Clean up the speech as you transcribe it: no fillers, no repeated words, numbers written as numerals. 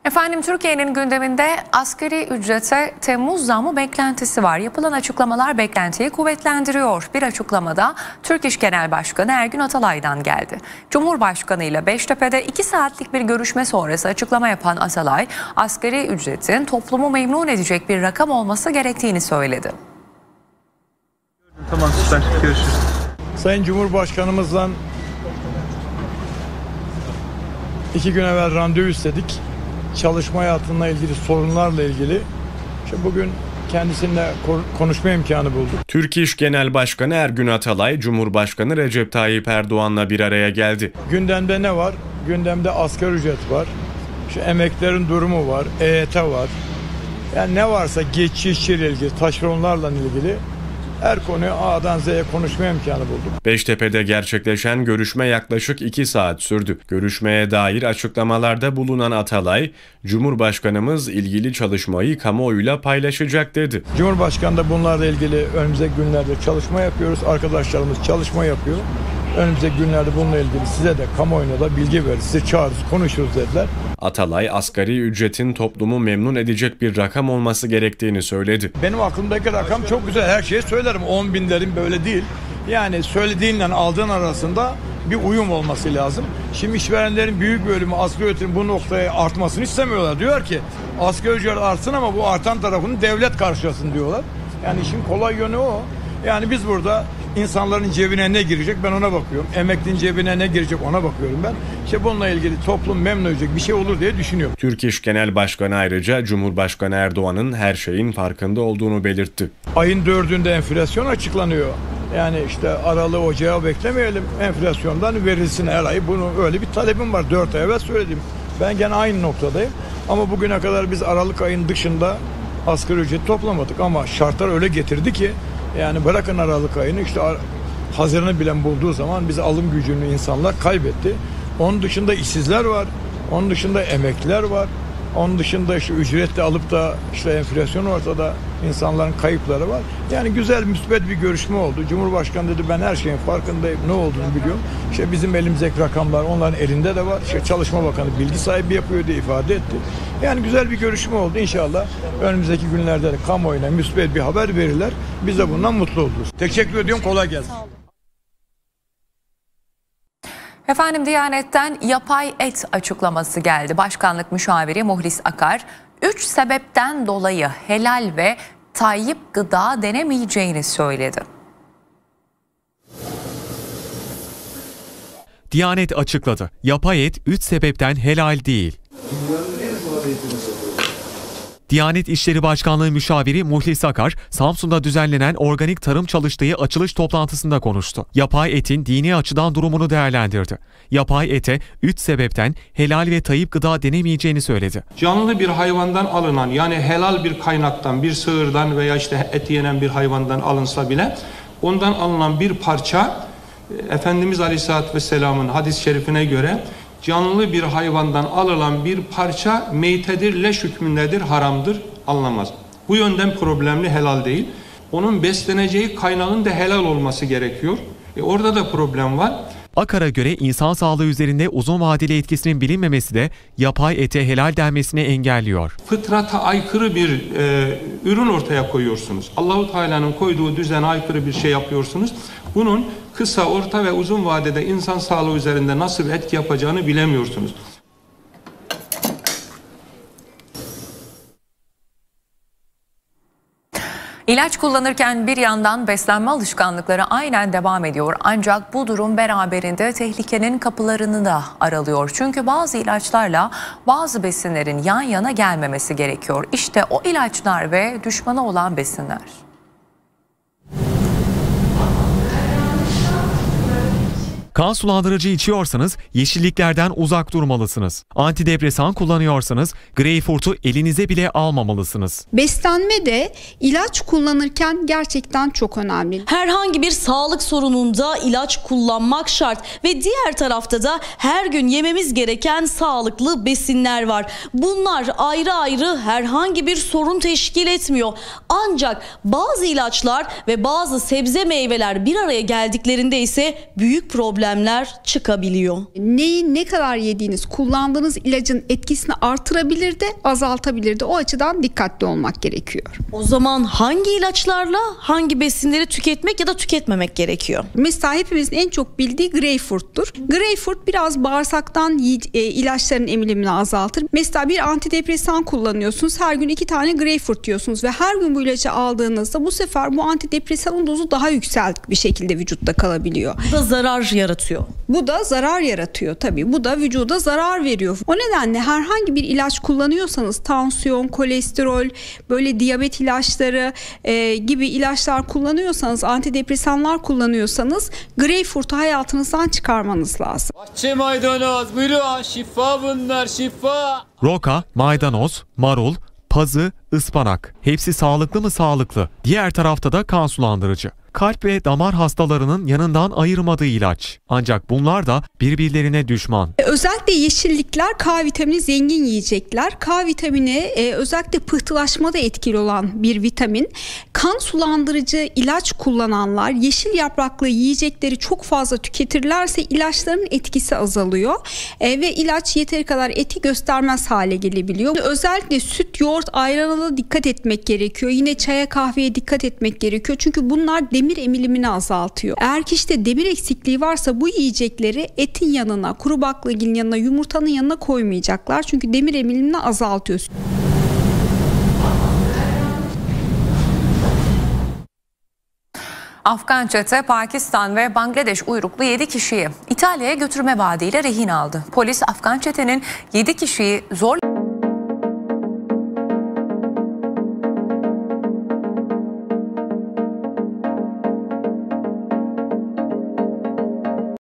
Efendim, Türkiye'nin gündeminde asgari ücrete Temmuz zammı beklentisi var. Yapılan açıklamalar beklentiyi kuvvetlendiriyor. Bir açıklamada Türk İş Genel Başkanı Ergün Atalay'dan geldi. Cumhurbaşkanı ile Beştepe'de 2 saatlik bir görüşme sonrası açıklama yapan Atalay, asgari ücretin toplumu memnun edecek bir rakam olması gerektiğini söyledi. Tamam, süper. Görüşürüz. Sayın Cumhurbaşkanımızla 2 gün evvel randevu istedik. Çalışma hayatıyla ilgili sorunlarla ilgili. İşte bugün kendisiyle konuşma imkanı bulduk. Türk İş Genel Başkanı Ergün Atalay, Cumhurbaşkanı Recep Tayyip Erdoğan'la bir araya geldi. Gündemde ne var? Gündemde asgari ücret var. İşte emeklerin durumu var. EYT var. Yani ne varsa geçici işçiyle ilgili, taşeronlarla ilgili her konuyu A'dan Z'ye konuşma imkanı bulduk. Beştepe'de gerçekleşen görüşme yaklaşık 2 saat sürdü. Görüşmeye dair açıklamalarda bulunan Atalay, Cumhurbaşkanımız ilgili çalışmayı kamuoyuyla paylaşacak dedi. Cumhurbaşkanı da bunlarla ilgili önümüzdeki günlerde çalışma yapıyoruz. Arkadaşlarımız çalışma yapıyor. Önümüzdeki günlerde bununla ilgili size de kamuoyuna da bilgi veririz. Sizi çağırırız, konuşuruz dediler. Atalay, asgari ücretin toplumu memnun edecek bir rakam olması gerektiğini söyledi. Benim aklımdaki rakam çok güzel. Her şeyi söylerim. 10 binlerin böyle değil. Yani söylediğinle aldığın arasında bir uyum olması lazım. Şimdi işverenlerin büyük bölümü asgari ücretin bu noktaya artmasını istemiyorlar. Diyor ki asgari ücret artsın ama bu artan tarafını devlet karşılasın diyorlar. Yani işin kolay yönü o. Yani biz burada insanların cebine ne girecek ben ona bakıyorum. Emeklinin cebine ne girecek ona bakıyorum ben. İşte bununla ilgili toplum memnun edecek bir şey olur diye düşünüyorum. Türk İş Genel Başkanı ayrıca Cumhurbaşkanı Erdoğan'ın her şeyin farkında olduğunu belirtti. Ayın 4'ünde enflasyon açıklanıyor. Yani işte Aralık Ocağı beklemeyelim. Enflasyondan verilsin her ay. Bunu öyle bir talebim var. 4 ay evvel söyledim. Ben gene aynı noktadayım. Ama bugüne kadar biz Aralık ayının dışında asgari ücret toplamadık. Ama şartlar öyle getirdi ki yani bırakın Aralık ayını işte Haziran'ı bile bulduğu zaman biz alım gücünü insanlar kaybetti. Onun dışında işsizler var. Onun dışında emekliler var. Onun dışında işte ücretle alıp da işte enflasyon ortada, insanların kayıpları var. Yani güzel, müsbet bir görüşme oldu. Cumhurbaşkanı dedi ben her şeyin farkındayım, ne olduğunu biliyorum. İşte bizim elimizdeki rakamlar onların elinde de var. İşte Çalışma Bakanı bilgi sahibi yapıyor diye ifade etti. Yani güzel bir görüşme oldu. İnşallah önümüzdeki günlerde de kamuoyuna müsbet bir haber verirler. Biz de bundan mutlu oluruz. Teşekkür ediyorum, kolay gelsin. Efendim, Diyanet'ten yapay et açıklaması geldi. Başkanlık müşaviri Muhlis Akar, 3 sebepten dolayı helal ve tayyip gıda denemeyeceğini söyledi. Diyanet açıkladı. Yapay et 3 sebepten helal değil. Diyanet İşleri Başkanlığı müşaviri Muhlis Akar, Samsun'da düzenlenen organik tarım çalıştığı açılış toplantısında konuştu. Yapay etin dini açıdan durumunu değerlendirdi. Yapay ete 3 sebepten helal ve tayyip gıda denemeyeceğini söyledi. Canlı bir hayvandan alınan, yani helal bir kaynaktan, bir sığırdan veya işte et yenen bir hayvandan alınsa bile ondan alınan bir parça Efendimiz Aleyhisselatü Vesselam'ın hadis-i şerifine göre canlı bir hayvandan alınan bir parça meytedir, leş hükmündedir, haramdır, alınamaz. Bu yönden problemli, helal değil. Onun besleneceği kaynağın da helal olması gerekiyor. Orada da problem var. Akar'a göre insan sağlığı üzerinde uzun vadeli etkisinin bilinmemesi de yapay ete helal denmesini engelliyor. Fıtrata aykırı bir ürün ortaya koyuyorsunuz. Allahu Teala'nın koyduğu düzene aykırı bir şey yapıyorsunuz. Bunun kısa, orta ve uzun vadede insan sağlığı üzerinde nasıl bir etki yapacağını bilemiyorsunuz. İlaç kullanırken bir yandan beslenme alışkanlıkları aynen devam ediyor. Ancak bu durum beraberinde tehlikenin kapılarını da aralıyor. Çünkü bazı ilaçlarla bazı besinlerin yan yana gelmemesi gerekiyor. İşte o ilaçlar ve düşmanı olan besinler. Kan sulandırıcı içiyorsanız yeşilliklerden uzak durmalısınız. Antidepresan kullanıyorsanız greyfurtu elinize bile almamalısınız. Beslenme de ilaç kullanırken gerçekten çok önemli. Herhangi bir sağlık sorununda ilaç kullanmak şart ve diğer tarafta da her gün yememiz gereken sağlıklı besinler var. Bunlar ayrı ayrı herhangi bir sorun teşkil etmiyor. Ancak bazı ilaçlar ve bazı sebze meyveler bir araya geldiklerinde ise büyük problem problemler çıkabiliyor. Neyi ne kadar yediğiniz, kullandığınız ilacın etkisini artırabilir de azaltabilir de, o açıdan dikkatli olmak gerekiyor. O zaman hangi ilaçlarla hangi besinleri tüketmek ya da tüketmemek gerekiyor? Mesela hepimizin en çok bildiği greyfurttur. Greyfurt biraz bağırsaktan ilaçların emilimini azaltır. Mesela bir antidepresan kullanıyorsunuz. Her gün 2 tane greyfurt yiyorsunuz ve her gün bu ilacı aldığınızda bu sefer bu antidepresanın dozu daha yükseldik bir şekilde vücutta kalabiliyor. Bu da zarar yaratıyor. Bu da zarar yaratıyor tabii. Bu da vücuda zarar veriyor. O nedenle herhangi bir ilaç kullanıyorsanız, tansiyon, kolesterol, böyle diyabet ilaçları gibi ilaçlar kullanıyorsanız, antidepresanlar kullanıyorsanız greyfurtu hayatınızdan çıkarmanız lazım. Bahçe maydanoz, buyurun, şifa bunlar, şifa. Roka, maydanoz, marul, pazı, ıspanak. Hepsi sağlıklı mı? Sağlıklı. Diğer tarafta da kan sulandırıcı. Kalp ve damar hastalarının yanından ayırmadığı ilaç. Ancak bunlar da birbirlerine düşman. Özellikle yeşillikler K vitamini zengin yiyecekler. K vitamini özellikle pıhtılaşmada etkili olan bir vitamin. Kan sulandırıcı ilaç kullananlar yeşil yapraklı yiyecekleri çok fazla tüketirlerse ilaçların etkisi azalıyor. Ve ilaç yeteri kadar etki göstermez hale gelebiliyor. Özellikle süt, yoğurt, ayrana da dikkat etmek gerekiyor. Yine çaya, kahveye dikkat etmek gerekiyor. Çünkü bunlar demir emilimini azaltıyor. Eğer kişide demir eksikliği varsa bu yiyecekleri etin yanına, kuru baklagilin yanına, yumurtanın yanına koymayacaklar. Çünkü demir emilimini azaltıyor. Afgan çete Pakistan ve Bangladeş uyruklu 7 kişiyi İtalya'ya götürme vaadiyle rehin aldı. Polis Afgan çetenin 7 kişiyi zorla